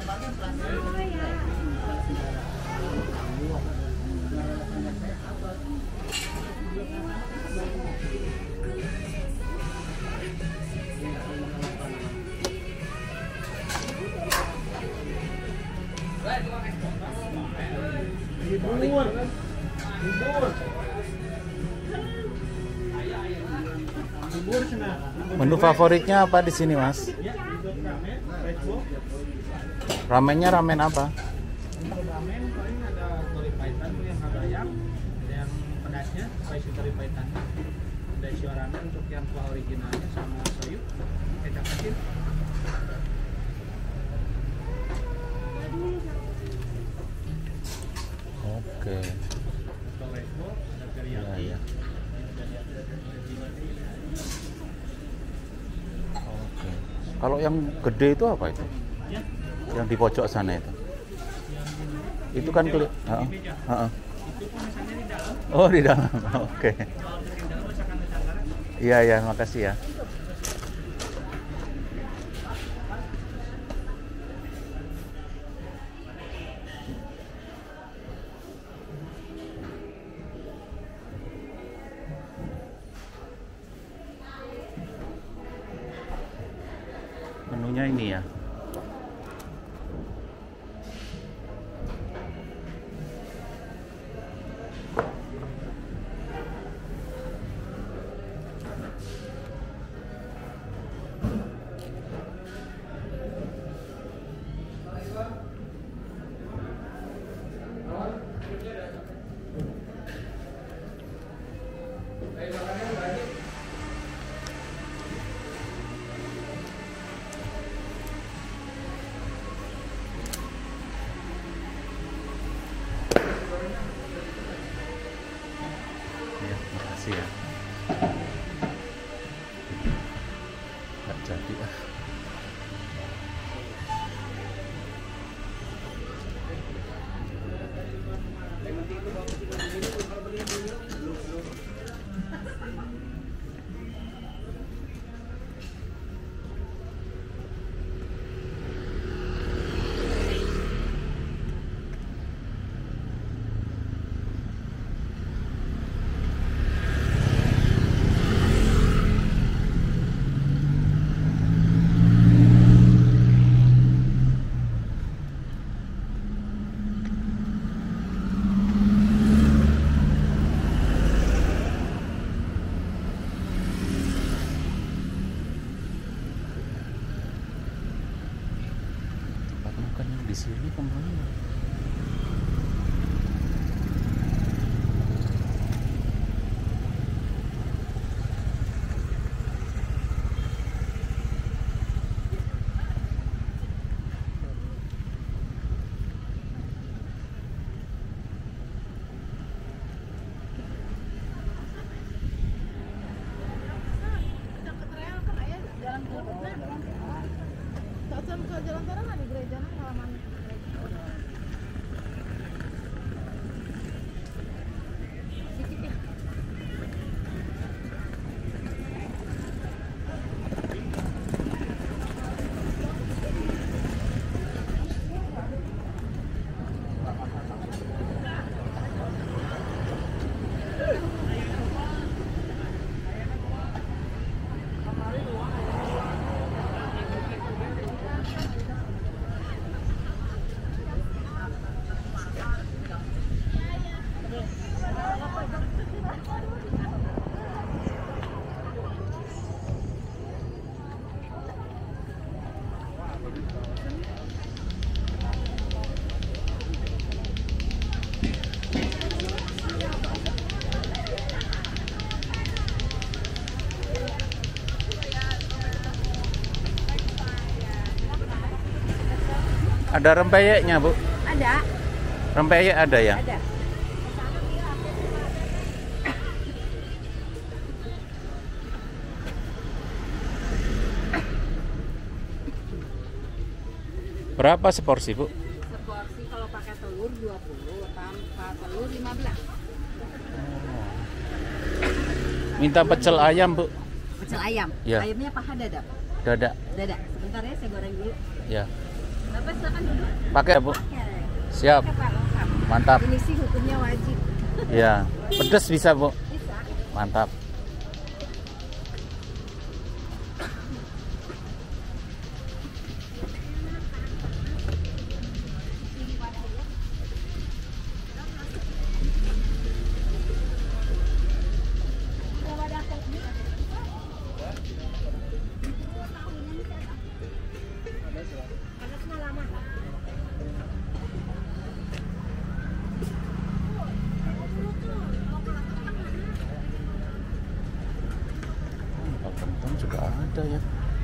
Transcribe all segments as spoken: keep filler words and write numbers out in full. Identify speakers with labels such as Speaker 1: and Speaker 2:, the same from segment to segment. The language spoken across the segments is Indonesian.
Speaker 1: Menu favoritnya apa di sini, Mas? Ramennya ramen apa?
Speaker 2: Ramen paling ada tori paitan yang ada ayam, ada yang pedasnya, spicy tori paitan. Ada shio ramen untuk yang kuah originalnya sama soyu, kecap asin.
Speaker 1: Oke. Ya, ya. Oke. Kalau yang gede itu apa itu? Yang di pojok sana itu? Itu kan keli. Heeh. Heeh. Oh, di dalam. Oke. Iya, ya, makasih ya. Menunya ini ya. Ya, nggak jadi ah. Di sini kemana?
Speaker 3: Ke jalan terang ada gereja halaman.
Speaker 1: Ada rempeyeknya, Bu?
Speaker 3: Ada.
Speaker 1: Rempeyek ada ya?
Speaker 3: Ada.
Speaker 1: Berapa seporsi, Bu?
Speaker 3: Seporsi kalau pakai telur dua puluh, tanpa telur lima belas.
Speaker 1: Minta pecel ayam, Bu.
Speaker 3: Pecel ayam.
Speaker 1: Ya.
Speaker 3: Ayamnya paha dada.
Speaker 1: Dada.
Speaker 3: Dada. Sebentar ya, saya goreng dulu.
Speaker 1: Ya.
Speaker 3: Bapak silakan duduk.
Speaker 1: Pakai ya, Bu? Siap.
Speaker 3: Pakai, Pak, lengkap.
Speaker 1: Mantap.
Speaker 3: Ini sih hukumnya wajib.
Speaker 1: Iya. Pedes bisa, Bu?
Speaker 3: Bisa.
Speaker 1: Mantap. Kentang juga ada ya.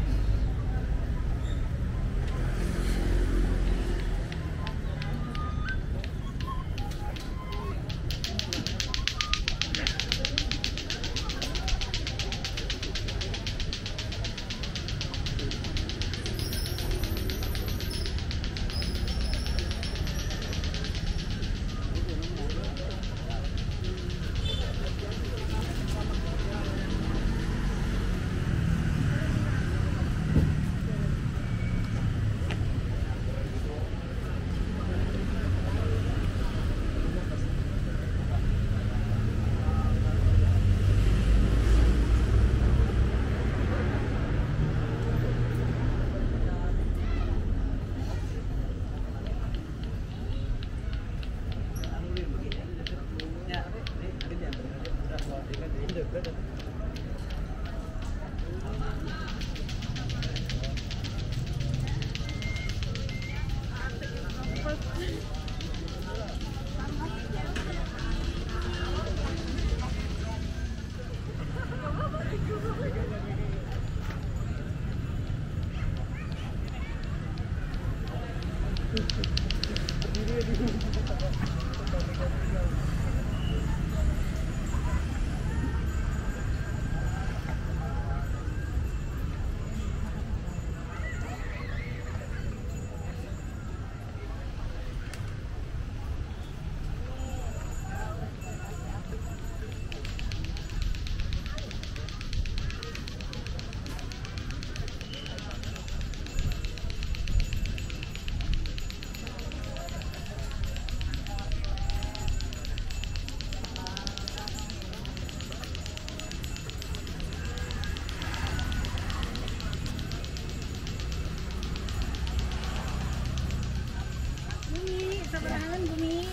Speaker 3: Seberangan Bumi.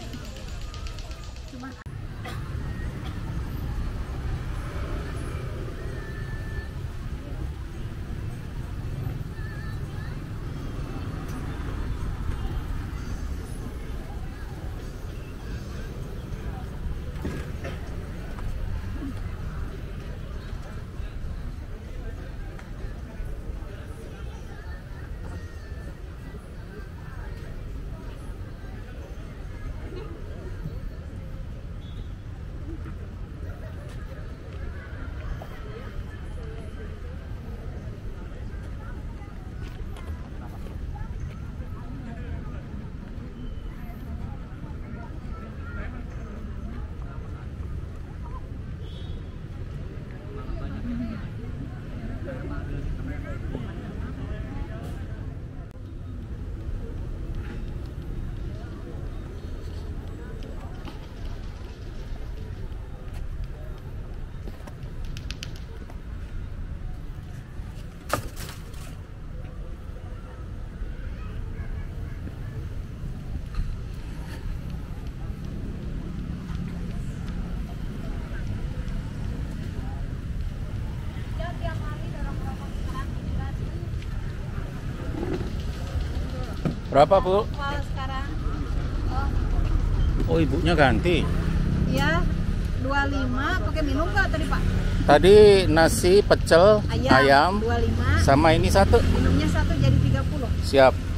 Speaker 3: Cuma
Speaker 1: Berapa, Bu?
Speaker 3: kalau sekarang
Speaker 1: Oh, ibunya ganti.
Speaker 3: ya dua puluh lima pakai minum nggak tadi, Pak?
Speaker 1: Tadi nasi pecel
Speaker 3: Ayam,
Speaker 1: ayam
Speaker 3: dua puluh lima.
Speaker 1: sama ini satu.
Speaker 3: Minumnya satu jadi tiga puluh.
Speaker 1: Siap.